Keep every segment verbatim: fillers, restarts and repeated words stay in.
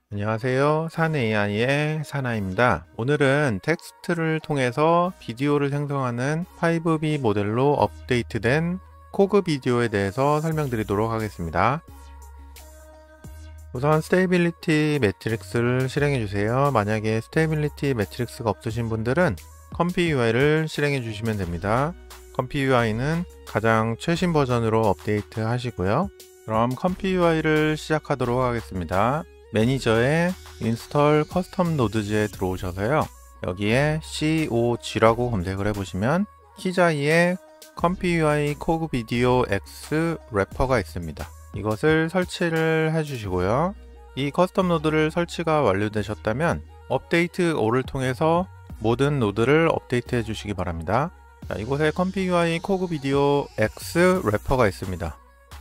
안녕하세요. 산에이아이의 사나입니다. 오늘은 텍스트를 통해서 비디오를 생성하는 파이브 비 모델로 업데이트된 코그 비디오에 대해서 설명드리도록 하겠습니다. 우선 스테이빌리티 매트릭스를 실행해 주세요. 만약에 스테이빌리티 매트릭스가 없으신 분들은 컴피유아이를 실행해 주시면 됩니다. 컴피유아이는 가장 최신 버전으로 업데이트 하시고요. 그럼 컴피유아이를 시작하도록 하겠습니다. 매니저에 인스톨 커스텀 노드즈에 들어오셔서요. 여기에 씨오지라고 검색을 해보시면 키자이에 컴피유아이 코그 비디오 X 래퍼가 있습니다. 이것을 설치를 해주시고요. 이 커스텀 노드를 설치가 완료되셨다면 업데이트 올을 통해서 모든 노드를 업데이트 해주시기 바랍니다. 자, 이곳에 컴피유아이 코그 비디오 X 래퍼가 있습니다.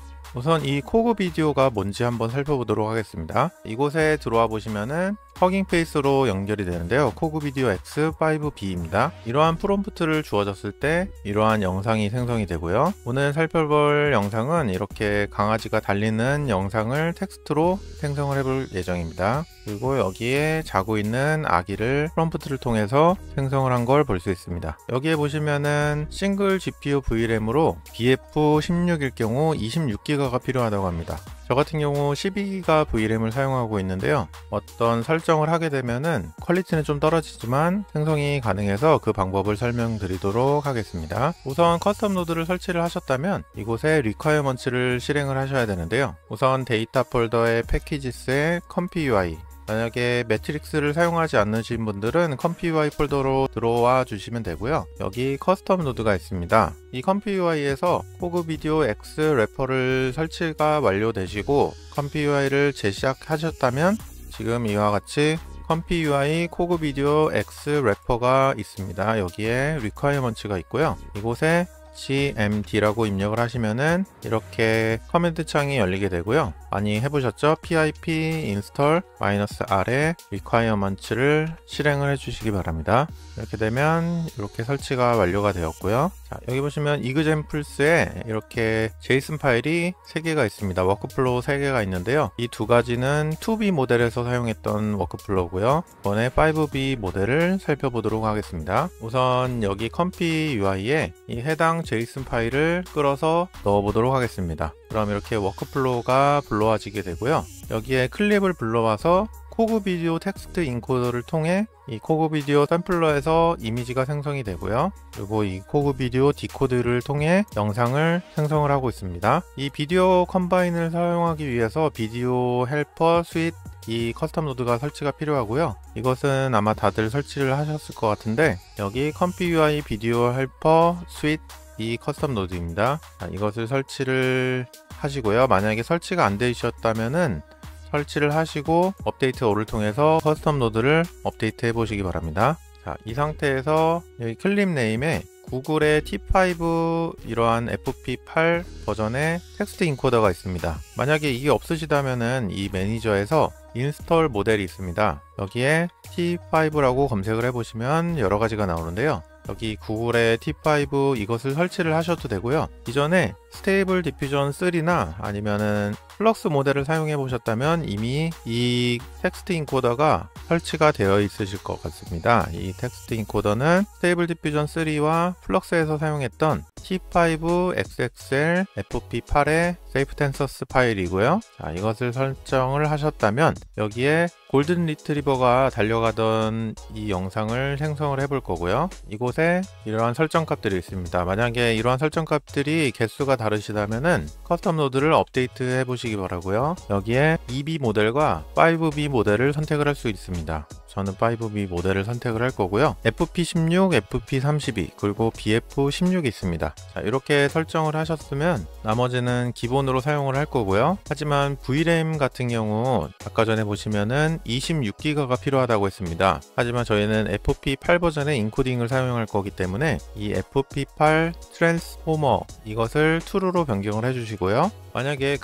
우선 이 코그 비디오가 뭔지 한번 살펴보도록 하겠습니다. 이곳에 들어와 보시면은 허깅 페이스로 연결이 되는데요. 코그 비디오 엑스 파이브 비입니다. 이러한 프롬프트를 주어졌을 때 이러한 영상이 생성이 되고요. 오늘 살펴볼 영상은 이렇게 강아지가 달리는 영상을 텍스트로 생성을 해볼 예정입니다. 그리고 여기에 자고 있는 아기를 프롬프트를 통해서 생성을 한 걸 볼 수 있습니다. 여기에 보시면은 싱글 지피유 브이램으로 비에프 십육일 경우 이십육 기가가 필요하다고 합니다. 저 같은 경우 십이 기가 브이램을 사용하고 있는데요. 어떤 설정을 하게 되면은 퀄리티는 좀 떨어지지만 생성이 가능해서 그 방법을 설명드리도록 하겠습니다. 우선 커스텀 노드를 설치를 하셨다면 이곳에 requirements를 실행을 하셔야 되는데요. 우선 데이터 폴더의 패키지스에 컴피유아이, 만약에 매트릭스를 사용하지 않으신 분들은 컴피유아이 폴더로 들어와 주시면 되고요. 여기 커스텀 노드가 있습니다. 이 컴피유아이에서 코그 비디오 X 래퍼를 설치가 완료되시고 컴피유아이를 재시작하셨다면 지금 이와 같이 컴피유아이 코그 비디오 X 래퍼가 있습니다. 여기에 requirements가 있고요. 이곳에 씨엠디라고 입력을 하시면은 이렇게 커맨드 창이 열리게 되고요. 많이 해보셨죠? pip install -r에 requirements를 실행을 해주시기 바랍니다. 이렇게 되면 이렇게 설치가 완료가 되었고요. 자, 여기 보시면 이그젠플스에 이렇게 제이슨 파일이 세 개가 있습니다. 워크플로우 세 개가 있는데요. 이 두 가지는 투 비 모델에서 사용했던 워크플로우고요. 이번에 파이브 비 모델을 살펴보도록 하겠습니다. 우선 여기 컴피 유아이에 이 해당 제이슨 파일을 끌어서 넣어보도록 하겠습니다. 그럼 이렇게 워크플로우가 불러와지게 되고요. 여기에 클립을 불러와서 코그 비디오 텍스트 인코더를 통해 이 코그 비디오 샘플러에서 이미지가 생성이 되고요. 그리고 이 코그 비디오 디코드를 통해 영상을 생성을 하고 있습니다. 이 비디오 컴바인을 사용하기 위해서 비디오 헬퍼 스윗 이 커스텀 노드가 설치가 필요하고요. 이것은 아마 다들 설치를 하셨을 것 같은데 여기 컴피유아이 비디오 헬퍼 스윗 이 커스텀 노드입니다. 자, 이것을 설치를 하시고요. 만약에 설치가 안 되셨다면은 설치를 하시고 업데이트 올을 통해서 커스텀 노드를 업데이트 해 보시기 바랍니다. 자, 이 상태에서 여기 클립 네임에 구글의 티 파이브 이러한 에프피 팔 버전의 텍스트 인코더가 있습니다. 만약에 이게 없으시다면은 이 매니저에서 인스톨 모델이 있습니다. 여기에 티 파이브라고 검색을 해보시면 여러 가지가 나오는데요. 여기 구글의 티 파이브 이것을 설치를 하셔도 되고요. 이전에 스테이블 디퓨전 쓰리나 아니면은 플럭스 모델을 사용해 보셨다면 이미 이 텍스트 인코더가 설치가 되어 있으실 것 같습니다. 이 텍스트 인코더는 스테이블 디퓨전 쓰리와 플럭스에서 사용했던 티 파이브 엑스엑스엘 에프피 팔의 세이프 텐서스 파일이고요. 자, 이것을 설정을 하셨다면 여기에 골든 리트리버가 달려가던 이 영상을 생성을 해볼 거고요. 이곳에 이러한 설정 값들이 있습니다. 만약에 이러한 설정 값들이 개수가 다르시다면은 커스텀 노드를 업데이트 해 보시기 바라고요. 여기에 이 비 모델과 파이브 비 모델을 선택을 할 수 있습니다. 저는 파이브 비 모델을 선택을 할 거고요. 에프피 십육, 에프피 삼십이, 그리고 비에프 십육이 있습니다. 자, 이렇게 설정을 하셨으면 나머지는 기본으로 사용을 할 거고요. 하지만 브이램 같은 경우 아까 전에 보시면은 이십육 기가가 필요하다고 했습니다. 하지만 저희는 에프피 팔 버전의 인코딩을 사용할 거기 때문에 이 에프피 팔 트랜스포머 이것을 true로 변경을 해주시고요. 만약에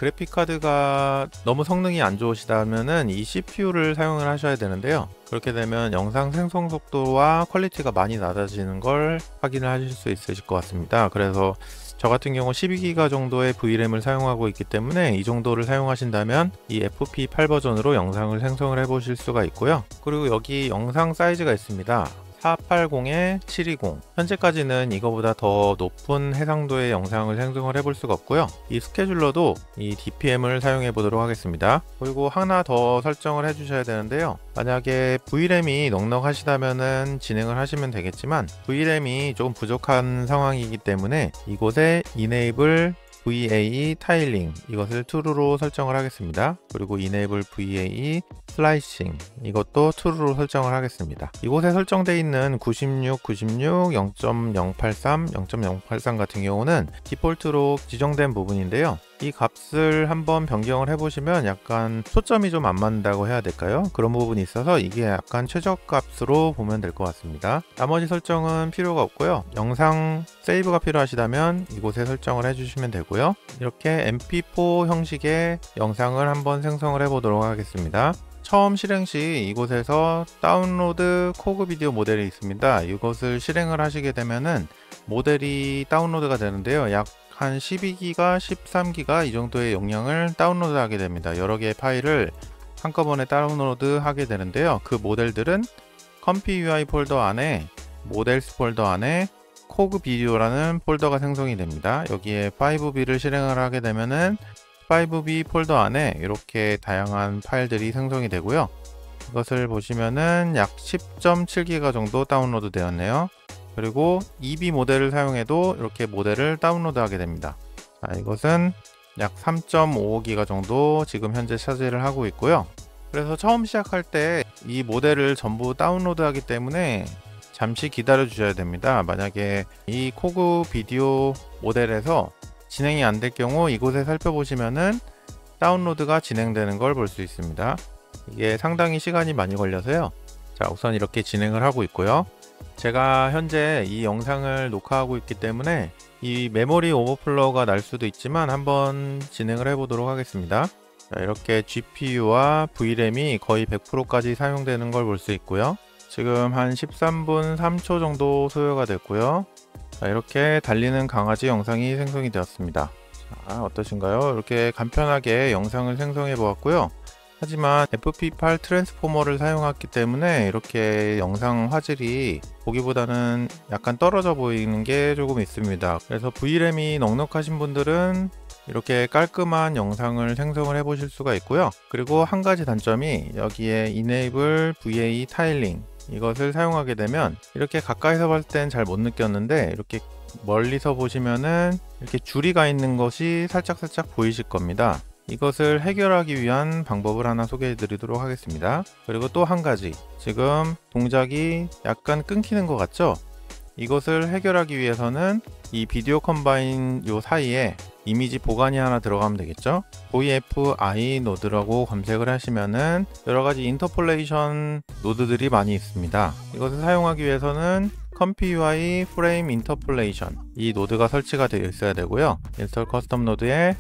그래픽카드가 너무 성능이 안 좋으시다면은 이 씨피유를 사용을 하셔야 되는데요. 그렇게 되면 영상 생성 속도와 퀄리티가 많이 낮아지는 걸 확인을 하실 수 있으실 것 같습니다. 그래서 저 같은 경우 십이 기가 정도의 브이램을 사용하고 있기 때문에 이 정도를 사용하신다면 이 에프피 팔 버전으로 영상을 생성을 해 보실 수가 있고요. 그리고 여기 영상 사이즈가 있습니다. 사백팔십에 칠백이십. 현재까지는 이거보다 더 높은 해상도의 영상을 생성을 해볼 수가 없고요. 이 스케줄러도 이 디피엠을 사용해 보도록 하겠습니다. 그리고 하나 더 설정을 해 주셔야 되는데요. 만약에 브이램이 넉넉하시다면은 진행을 하시면 되겠지만 브이램이 조금 부족한 상황이기 때문에 이곳에 Enable 브이에이 타일링 이것을 true로 설정을 하겠습니다. 그리고 Enable 브이에이 슬라이싱 이것도 true로 설정을 하겠습니다. 이곳에 설정되어 있는 구십육, 구십육, 영 점 영팔삼, 영 점 영팔삼 같은 경우는 디폴트로 지정된 부분인데요. 이 값을 한번 변경을 해보시면 약간 초점이 좀 안 맞는다고 해야 될까요? 그런 부분이 있어서 이게 약간 최저값으로 보면 될 것 같습니다. 나머지 설정은 필요가 없고요. 영상 세이브가 필요하시다면 이곳에 설정을 해주시면 되고요. 이렇게 엠피포 형식의 영상을 한번 생성을 해보도록 하겠습니다. 처음 실행 시 이곳에서 다운로드 코그 비디오 모델이 있습니다. 이것을 실행을 하시게 되면은 모델이 다운로드가 되는데요. 약 한 십이 기가, 십삼 기가 이 정도의 용량을 다운로드 하게 됩니다. 여러 개의 파일을 한꺼번에 다운로드 하게 되는데요. 그 모델들은 컴피유아이 폴더 안에 모델스 폴더 안에 코그 비디오라는 폴더가 생성이 됩니다. 여기에 파이브 비를 실행을 하게 되면은 파이브 비 폴더 안에 이렇게 다양한 파일들이 생성이 되고요. 이것을 보시면은 약 십 점 칠 기가 정도 다운로드 되었네요. 그리고 이비 모델을 사용해도 이렇게 모델을 다운로드 하게 됩니다. 자, 이것은 약 삼 점 오오 기가 정도 지금 현재 차지를 하고 있고요. 그래서 처음 시작할 때 이 모델을 전부 다운로드 하기 때문에 잠시 기다려 주셔야 됩니다. 만약에 이 코그 비디오 모델에서 진행이 안 될 경우 이곳에 살펴보시면은 다운로드가 진행되는 걸 볼 수 있습니다. 이게 상당히 시간이 많이 걸려서요. 자, 우선 이렇게 진행을 하고 있고요. 제가 현재 이 영상을 녹화하고 있기 때문에 이 메모리 오버플로우가 날 수도 있지만 한번 진행을 해 보도록 하겠습니다. 자, 이렇게 지피유와 브이램이 거의 백 퍼센트까지 사용되는 걸 볼 수 있고요. 지금 한 십삼 분 삼 초 정도 소요가 됐고요. 자, 이렇게 달리는 강아지 영상이 생성이 되었습니다. 자, 어떠신가요? 이렇게 간편하게 영상을 생성해 보았고요. 하지만 에프피 팔 트랜스포머를 사용했기 때문에 이렇게 영상 화질이 보기보다는 약간 떨어져 보이는 게 조금 있습니다. 그래서 브이램이 넉넉하신 분들은 이렇게 깔끔한 영상을 생성을 해 보실 수가 있고요. 그리고 한 가지 단점이 여기에 Enable 브이에이 타일링 이것을 사용하게 되면 이렇게 가까이서 봤을 땐 잘 못 느꼈는데 이렇게 멀리서 보시면은 이렇게 줄이가 있는 것이 살짝살짝 보이실 겁니다. 이것을 해결하기 위한 방법을 하나 소개해 드리도록 하겠습니다. 그리고 또 한 가지, 지금 동작이 약간 끊기는 것 같죠? 이것을 해결하기 위해서는 이 비디오 컴바인 요 사이에 이미지 보관이 하나 들어가면 되겠죠? 브이에프아이 노드라고 검색을 하시면은 여러가지 인터폴레이션 노드들이 많이 있습니다. 이것을 사용하기 위해서는 컴피유아이 프레임 인터폴레이션 이 노드가 설치가 되어 있어야 되고요. 인스톨 커스텀 노드에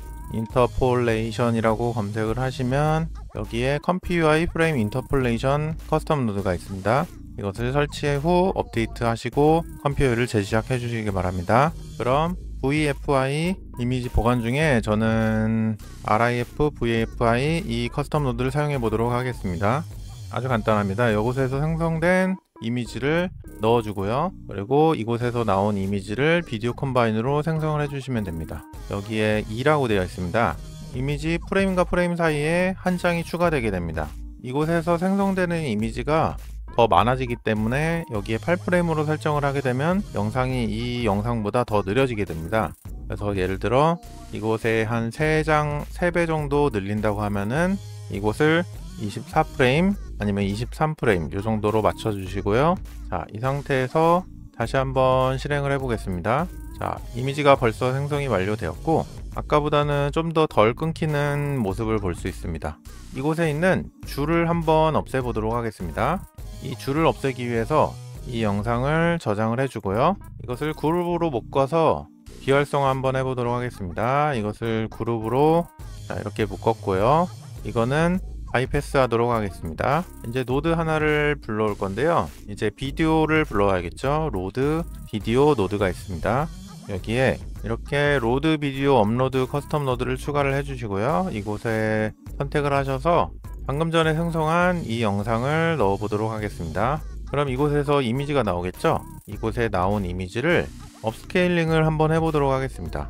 인터폴레이션이라고 검색을 하시면 여기에 컴피유아이 프레임 인터폴레이션 커스텀 노드가 있습니다. 이것을 설치 후 업데이트 하시고 컴피유아이를 재시작해 주시기 바랍니다. 그럼 브이에프아이 이미지 보관 중에 저는 알아이에프 브이에프아이 이 커스텀 노드를 사용해 보도록 하겠습니다. 아주 간단합니다. 이곳에서 생성된 이미지를 넣어주고요. 그리고 이곳에서 나온 이미지를 비디오 컴바인으로 생성을 해주시면 됩니다. 여기에 이라고 되어 있습니다. 이미지 프레임과 프레임 사이에 한 장이 추가되게 됩니다. 이곳에서 생성되는 이미지가 더 많아지기 때문에 여기에 팔 프레임으로 설정을 하게 되면 영상이 이 영상보다 더 느려지게 됩니다. 그래서 예를 들어 이곳에 한 세 장, 세 배 정도 늘린다고 하면은 이곳을 이십사 프레임 아니면 이십삼 프레임 이 정도로 맞춰 주시고요. 자, 이 상태에서 다시 한번 실행을 해 보겠습니다. 자, 이미지가 벌써 생성이 완료되었고 아까보다는 좀 더 덜 끊기는 모습을 볼 수 있습니다. 이곳에 있는 줄을 한번 없애 보도록 하겠습니다. 이 줄을 없애기 위해서 이 영상을 저장을 해주고요. 이것을 그룹으로 묶어서 비활성화 한번 해보도록 하겠습니다. 이것을 그룹으로 자, 이렇게 묶었고요. 이거는 바이패스 하도록 하겠습니다. 이제 노드 하나를 불러올 건데요. 이제 비디오를 불러와야겠죠. 로드 비디오 노드가 있습니다. 여기에 이렇게 로드 비디오 업로드 커스텀 노드를 추가를 해주시고요. 이곳에 선택을 하셔서 방금 전에 생성한 이 영상을 넣어 보도록 하겠습니다. 그럼 이곳에서 이미지가 나오겠죠. 이곳에 나온 이미지를 업스케일링을 한번 해보도록 하겠습니다.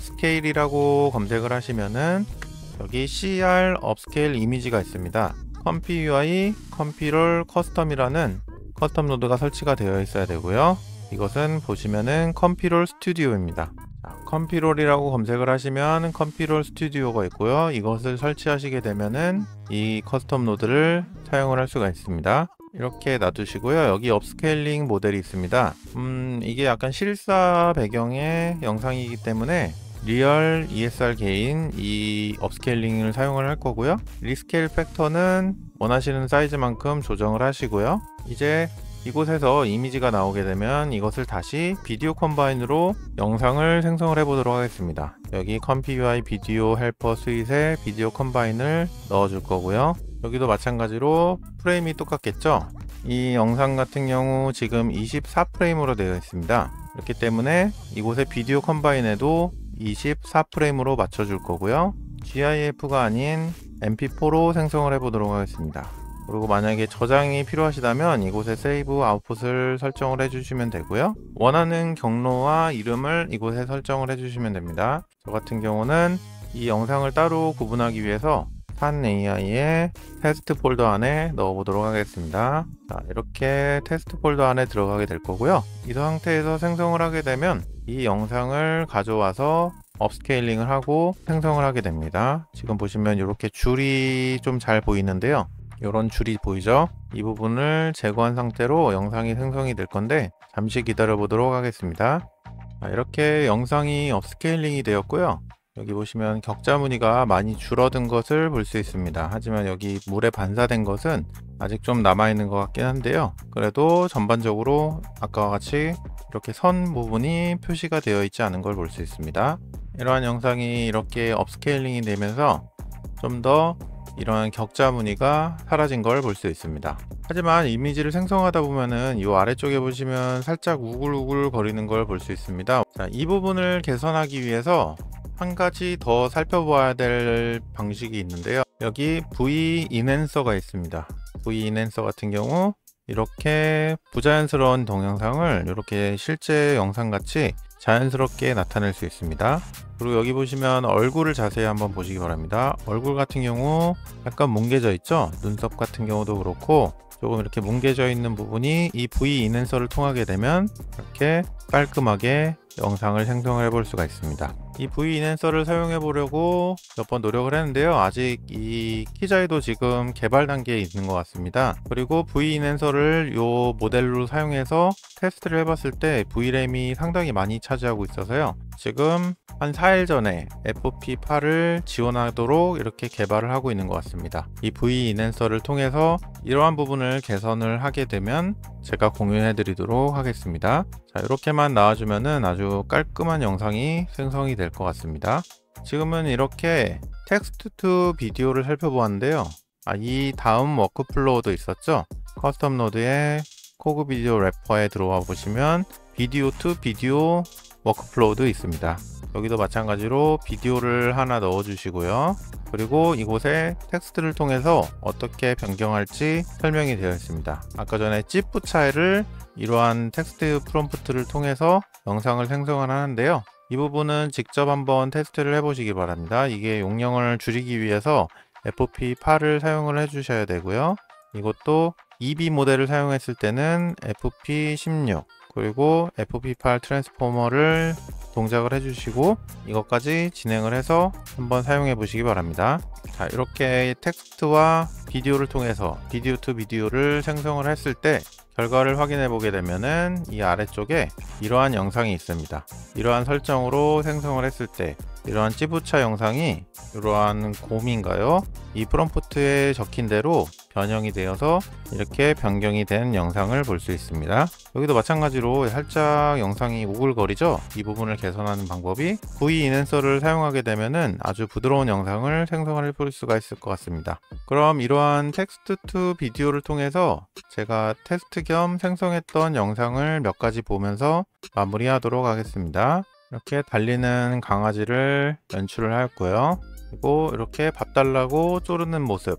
업스케일이라고 검색을 하시면은 여기 씨알 업스케일 이미지가 있습니다. 컴피유아이 컴피롤 커스텀이라는 커스텀 노드가 설치가 되어 있어야 되고요. 이것은 보시면은 컴피롤 스튜디오입니다. 자, 컴피롤이라고 검색을 하시면 컴피롤 스튜디오가 있고요. 이것을 설치하시게 되면은 이 커스텀 노드를 사용을 할 수가 있습니다. 이렇게 놔두시고요. 여기 업스케일링 모델이 있습니다. 음, 이게 약간 실사 배경의 영상이기 때문에 리얼 이에스알 게인 이 업스케일링을 사용을 할 거고요. 리스케일 팩터는 원하시는 사이즈만큼 조정을 하시고요. 이제 이곳에서 이미지가 나오게 되면 이것을 다시 비디오 컴바인으로 영상을 생성을 해 보도록 하겠습니다. 여기 컴피유아이 비디오 헬퍼 스윗에 비디오 컴바인을 넣어 줄 거고요. 여기도 마찬가지로 프레임이 똑같겠죠. 이 영상 같은 경우 지금 이십사 프레임으로 되어 있습니다. 그렇기 때문에 이곳에 비디오 컴바인에도 이십사 프레임으로 맞춰 줄 거고요. 지아이에프가 아닌 엠피포로 생성을 해 보도록 하겠습니다. 그리고 만약에 저장이 필요하시다면 이곳에 세이브 아웃풋을 설정을 해주시면 되고요. 원하는 경로와 이름을 이곳에 설정을 해주시면 됩니다. 저 같은 경우는 이 영상을 따로 구분하기 위해서 산에이아이의 테스트 폴더 안에 넣어 보도록 하겠습니다. 자, 이렇게 테스트 폴더 안에 들어가게 될 거고요. 이 상태에서 생성을 하게 되면 이 영상을 가져와서 업스케일링을 하고 생성을 하게 됩니다. 지금 보시면 이렇게 줄이 좀 잘 보이는데요. 이런 줄이 보이죠? 이 부분을 제거한 상태로 영상이 생성이 될 건데 잠시 기다려 보도록 하겠습니다. 자, 이렇게 영상이 업스케일링이 되었고요. 여기 보시면 격자 무늬가 많이 줄어든 것을 볼 수 있습니다. 하지만 여기 물에 반사된 것은 아직 좀 남아 있는 것 같긴 한데요. 그래도 전반적으로 아까와 같이 이렇게 선 부분이 표시가 되어 있지 않은 걸 볼 수 있습니다. 이러한 영상이 이렇게 업스케일링이 되면서 좀 더 이러한 격자 무늬가 사라진 걸 볼 수 있습니다. 하지만 이미지를 생성하다 보면은 이 아래쪽에 보시면 살짝 우글우글 거리는 걸 볼 수 있습니다. 자, 이 부분을 개선하기 위해서 한 가지 더 살펴봐야 될 방식이 있는데요. 여기 브이 인핸서가 있습니다. 브이 인핸서 같은 경우 이렇게 부자연스러운 동영상을 이렇게 실제 영상같이 자연스럽게 나타낼 수 있습니다. 그리고 여기 보시면 얼굴을 자세히 한번 보시기 바랍니다. 얼굴 같은 경우 약간 뭉개져 있죠. 눈썹 같은 경우도 그렇고 조금 이렇게 뭉개져 있는 부분이 이 브이 인핸서를 통하게 되면 이렇게 깔끔하게 영상을 생성을 해볼 수가 있습니다. 이 브이 인핸서를 사용해 보려고 몇 번 노력을 했는데요. 아직 이 키자이도 지금 개발 단계에 있는 것 같습니다. 그리고 브이 인핸서를 이 모델로 사용해서 테스트를 해봤을 때 브이램이 상당히 많이 차지하고 있어서요. 지금 한 사 일 전에 에프오피 팔을 지원하도록 이렇게 개발을 하고 있는 것 같습니다. 이 브이 인핸서를 통해서 이러한 부분을 개선을 하게 되면 제가 공유해 드리도록 하겠습니다. 자, 이렇게만 나와주면은 아주 깔끔한 영상이 생성이 될 것 같습니다. 지금은 이렇게 텍스트 투 비디오를 살펴보았는데요. 아, 이 다음 워크플로우도 있었죠. 커스텀 노드의 코그 비디오 래퍼에 들어와 보시면 비디오 투 비디오 워크플로우도 있습니다. 여기도 마찬가지로 비디오를 하나 넣어 주시고요. 그리고 이곳에 텍스트를 통해서 어떻게 변경할지 설명이 되어 있습니다. 아까 전에 찌푸차이를 이러한 텍스트 프롬프트를 통해서 영상을 생성을 하는데요. 이 부분은 직접 한번 테스트를 해보시기 바랍니다. 이게 용량을 줄이기 위해서 에프오피 팔을 사용을 해 주셔야 되고요. 이것도 이비 모델을 사용했을 때는 에프피 십육 그리고 에프피 팔 트랜스포머를 동작을 해주시고 이것까지 진행을 해서 한번 사용해 보시기 바랍니다. 자, 이렇게 텍스트와 비디오를 통해서 비디오 투 비디오를 생성을 했을 때 결과를 확인해 보게 되면은 이 아래쪽에 이러한 영상이 있습니다. 이러한 설정으로 생성을 했을 때 이러한 찌부차 영상이 이러한 곰인가요? 이 프롬프트에 적힌 대로 변형이 되어서 이렇게 변경이 된 영상을 볼 수 있습니다. 여기도 마찬가지로 살짝 영상이 오글거리죠? 이 부분을 개선하는 방법이 브이 인핸서를 사용하게 되면은 아주 부드러운 영상을 생성을 해볼 수가 있을 것 같습니다. 그럼 이러한 텍스트 투 비디오를 통해서 제가 테스트 겸 생성했던 영상을 몇 가지 보면서 마무리하도록 하겠습니다. 이렇게 달리는 강아지를 연출을 하였고요. 그리고 이렇게 밥 달라고 쪼르는 모습,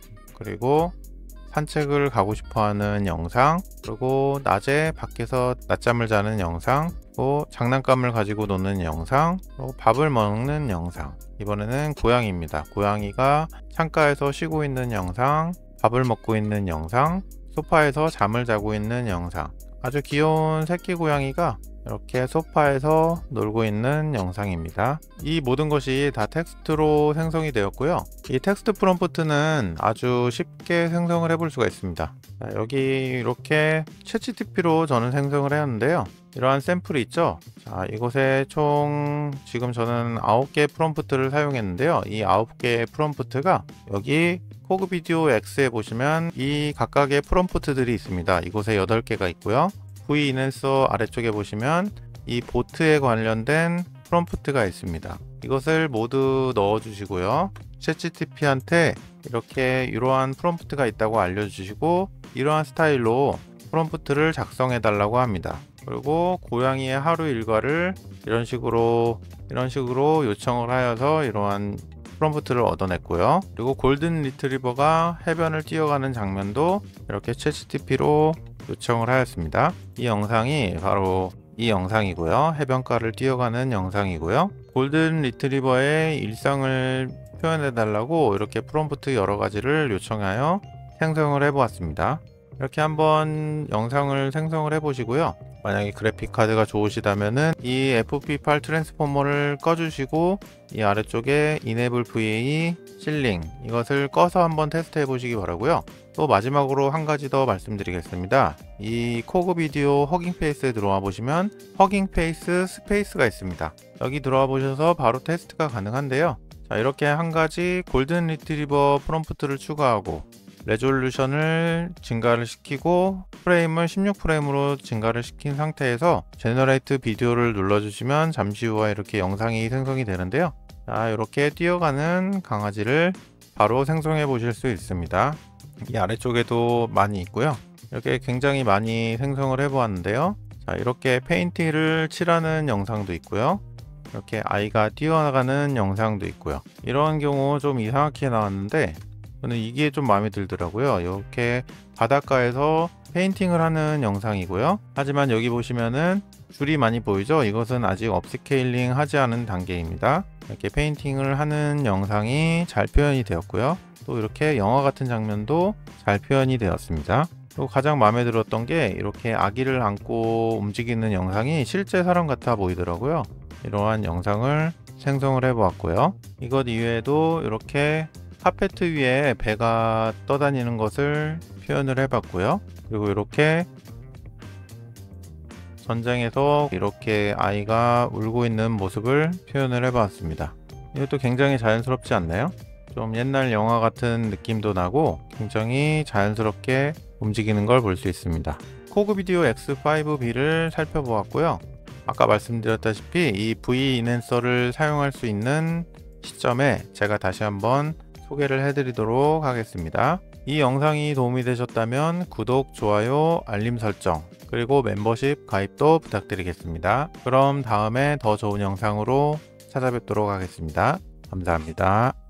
그리고 산책을 가고 싶어하는 영상, 그리고 낮에 밖에서 낮잠을 자는 영상, 그리고 장난감을 가지고 노는 영상, 그리고 밥을 먹는 영상. 이번에는 고양이입니다. 고양이가 창가에서 쉬고 있는 영상, 밥을 먹고 있는 영상, 소파에서 잠을 자고 있는 영상. 아주 귀여운 새끼 고양이가 이렇게 소파에서 놀고 있는 영상입니다. 이 모든 것이 다 텍스트로 생성이 되었고요. 이 텍스트 프롬프트는 아주 쉽게 생성을 해볼 수가 있습니다. 자, 여기 이렇게 챗지티피로 저는 생성을 했는데요. 이러한 샘플이 있죠. 자, 이곳에 총 지금 저는 아홉 개의 프롬프트를 사용했는데요. 이 아홉 개의 프롬프트가 여기 코그 비디오 X에 보시면 이 각각의 프롬프트들이 있습니다. 이곳에 여덟 개가 있고요. 브이 인핸서 아래쪽에 보시면 이 보트에 관련된 프롬프트가 있습니다. 이것을 모두 넣어 주시고요. 챗지티피한테 이렇게 이러한 프롬프트가 있다고 알려주시고 이러한 스타일로 프롬프트를 작성해 달라고 합니다. 그리고 고양이의 하루 일과를 이런 식으로 이런 식으로 요청을 하여서 이러한 프롬프트를 얻어냈고요. 그리고 골든 리트리버가 해변을 뛰어가는 장면도 이렇게 챗지티피로 요청을 하였습니다. 이 영상이 바로 이 영상이고요. 해변가를 뛰어가는 영상이고요. 골든 리트리버의 일상을 표현해 달라고 이렇게 프롬프트 여러 가지를 요청하여 생성을 해 보았습니다. 이렇게 한번 영상을 생성을 해 보시고요. 만약에 그래픽 카드가 좋으시다면은 이 에프피 파일 트랜스포머를 꺼주시고 이 아래쪽에 Enable 브이에이 실링 이것을 꺼서 한번 테스트 해 보시기 바라고요. 또 마지막으로 한 가지 더 말씀드리겠습니다. 이 코그 비디오 허깅 페이스에 들어와 보시면 허깅 페이스 스페이스가 있습니다. 여기 들어와 보셔서 바로 테스트가 가능한데요. 자, 이렇게 한 가지 골든 리트리버 프롬프트를 추가하고 레졸루션을 증가를 시키고 프레임을 십육 프레임으로 증가를 시킨 상태에서 제너레이트 비디오를 눌러주시면 잠시 후에 이렇게 영상이 생성이 되는데요. 자, 이렇게 뛰어가는 강아지를 바로 생성해 보실 수 있습니다. 이 아래쪽에도 많이 있고요. 이렇게 굉장히 많이 생성을 해 보았는데요. 자, 이렇게 페인트를 칠하는 영상도 있고요. 이렇게 아이가 뛰어나가는 영상도 있고요. 이런 경우 좀 이상하게 나왔는데 저는 이게 좀 마음에 들더라고요. 이렇게 바닷가에서 페인팅을 하는 영상이고요. 하지만 여기 보시면은 줄이 많이 보이죠? 이것은 아직 업스케일링 하지 않은 단계입니다. 이렇게 페인팅을 하는 영상이 잘 표현이 되었고요. 또 이렇게 영화 같은 장면도 잘 표현이 되었습니다. 그리고 가장 마음에 들었던 게 이렇게 아기를 안고 움직이는 영상이 실제 사람 같아 보이더라고요. 이러한 영상을 생성을 해 보았고요. 이것 이외에도 이렇게 카페트 위에 배가 떠다니는 것을 표현을 해봤고요. 그리고 이렇게 전장에서 이렇게 아이가 울고 있는 모습을 표현을 해봤습니다. 이것도 굉장히 자연스럽지 않나요? 좀 옛날 영화 같은 느낌도 나고 굉장히 자연스럽게 움직이는 걸 볼 수 있습니다. 코그 비디오 엑스 파이브 비를 살펴보았고요. 아까 말씀드렸다시피 이 브이 인핸서를 사용할 수 있는 시점에 제가 다시 한번 소개를 해드리도록 하겠습니다. 이 영상이 도움이 되셨다면 구독, 좋아요, 알림 설정, 그리고 멤버십 가입도 부탁드리겠습니다. 그럼 다음에 더 좋은 영상으로 찾아뵙도록 하겠습니다. 감사합니다.